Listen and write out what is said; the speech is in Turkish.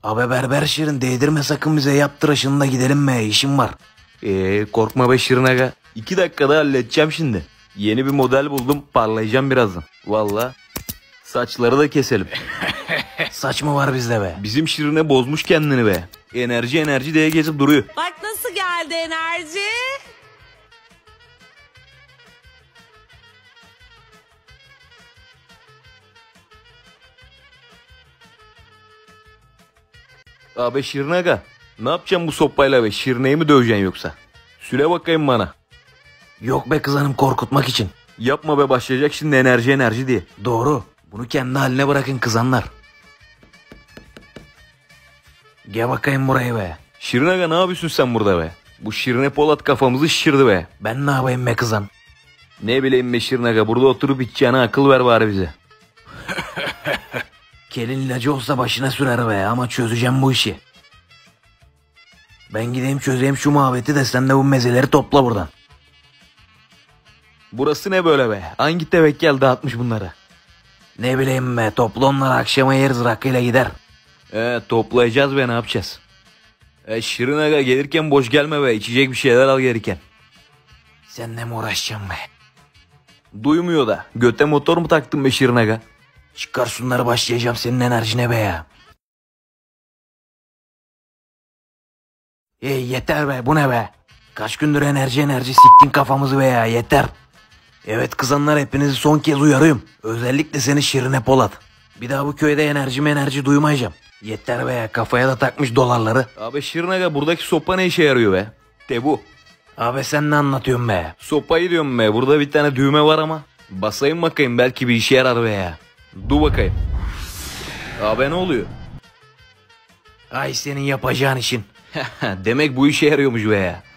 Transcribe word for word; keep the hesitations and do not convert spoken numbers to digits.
Abi berber Şirin değdirme sakın bize, yap tıraşını da gidelim be, işim var. Eee korkma be Şirin aga. İki dakikada halledeceğim şimdi. Yeni bir model buldum, parlayacağım birazdan. Valla. Saçları da keselim. Saç mı var bizde be? Bizim Şirin'e bozmuş kendini be. Enerji enerji diye gezip duruyor. Bak nasıl geldi enerji. Abi Şirin aga, ne yapacağım bu sopayla be? Şirine'yi mi döveceksin yoksa? Süre bakayım bana. Yok be kız hanım, korkutmak için. Yapma be, başlayacak şimdi enerji enerji diye. Doğru. Bunu kendi haline bırakın kızanlar. Gel bakayım buraya be. Şirin aga, ne yapıyorsun sen burada be? Bu Şirine Polat kafamızı şişirdi be. Ben ne yapayım be kızan? Ne bileyim be Şirin aga, burada oturup içeceğine akıl ver bari bize. Kelin ilacı olsa başına sürer be, ama çözeceğim bu işi. Ben gideyim çözeyim şu muhabbeti de sen de bu mezeleri topla buradan. Burası ne böyle be? Hangi tevekkel dağıtmış bunları? Ne bileyim be, topla onları, akşama yeriz, rakıyla gider. Ee toplayacağız be, ne yapacağız? E Şirin aga, gelirken boş gelme be, içecek bir şeyler al gelirken. Seninle mi uğraşacağım be? Duymuyor da, göte motor mu taktın be Şirin aga? Çıkar şunları, başlayacağım senin enerjine be ya. Ey yeter be, bu ne be? Kaç gündür enerji enerji siktin kafamızı be ya, yeter. Evet kızanlar, hepinizi son kez uyarıyorum. Özellikle seni Şirine Polat. Bir daha bu köyde enerji enerji duymayacağım. Yeter be ya, kafaya da takmış dolarları. Abi Şirin aga, buradaki sopa ne işe yarıyor be? De bu. Abi sen ne anlatıyorsun be? Sopayı diyorum be, burada bir tane düğme var ama. Basayım bakayım, belki bir işe yarar be ya. Dur bakayım. Abi ne oluyor? Ay senin yapacağın işin. Demek bu işe yarıyormuş be ya.